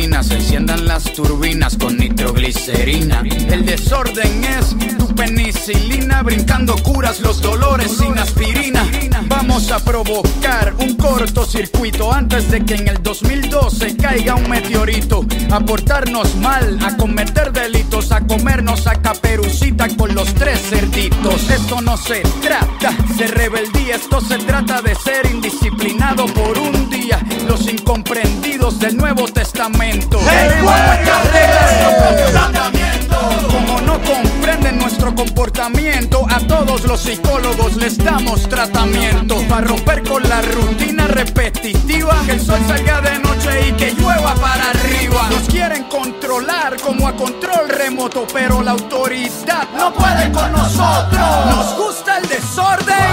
gasolina, se enciendan las turbinas con nitroglicerina. El desorden es tu penicilina, brincando curas los dolores sin aspirina. Vamos a provocar un cortocircuito antes de que en el 2012 caiga un meteorito. A portarnos mal, a cometer delitos, a comernos a Caperucita con los 3 cerditos. Esto no se trata de rebeldía, esto se trata de ser indisciplinado por un día. Los incomprendidos del Nuevo Testamento. Como no comprenden nuestro comportamiento, a todos los psicólogos les damos tratamiento. Para romper con la rutina repetitiva, que el sol salga de noche y que llueva para arriba. Nos quieren controlar como a control remoto, pero la autoridad no puede con nosotros. Nos gusta el desorden